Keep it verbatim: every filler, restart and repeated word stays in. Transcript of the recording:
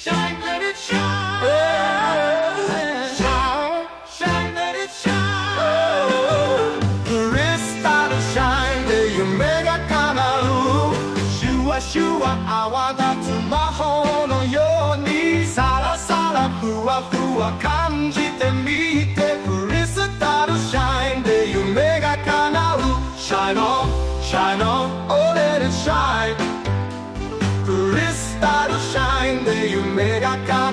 Shine, let it shine. Shine, shine, let it shine. クリスタルシャインで夢が叶う。シュワシュワ泡立つ魔法のように、サラサラふわふわ感じてみて。クリスタルシャインで夢が叶う。Shine on, shine on, oh let it shine. クリスタルシャインで夢が叶う。